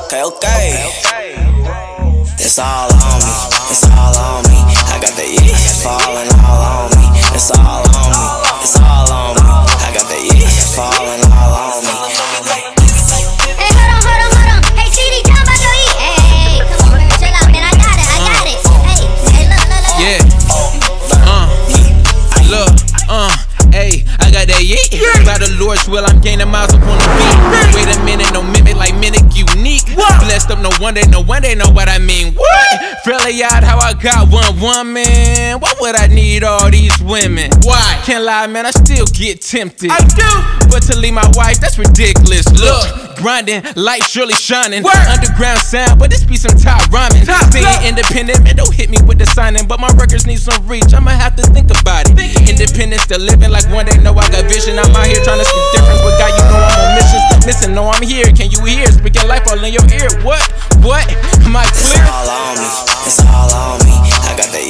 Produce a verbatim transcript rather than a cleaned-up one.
Okay, okay. It's all on me. It's all on me. I got the yeast falling all on me. It's all on me. It's all on me. I got the yeast falling all on me. Hey, hold on, hold on, hold on. Hey, C D, tell about your E. Hey, come on, chill out, man. I got it, I got it. Hey, hey, look, look, look. Yeah. Uh. Look. Uh. Hey, I got that yeet. By the Lord's will, I'm gaining miles up on the beat. Wait a minute, no mimic like Mimic unique. Blessed up, no one they know one they know what I mean. What? Fairly odd how I got one woman. Why would I need all these women? Why? Can't lie, man, I still get tempted. I do. But to leave my wife, that's ridiculous. Look, grinding, light surely shining. Work. Underground sound, but this be some top rhyming. Top, Staying top. independent, man, don't hit me with the signing. But my records need some reach, I'ma have to think about it. Think Independent, still living like one day know I got vision. I'm out here trying to speak difference, but God, you know I'm on mission. Missing, no, I'm here. Can you hear? Speaking life all in your ear. What? What? Am I clear? It's all on me. It's all on me. I got the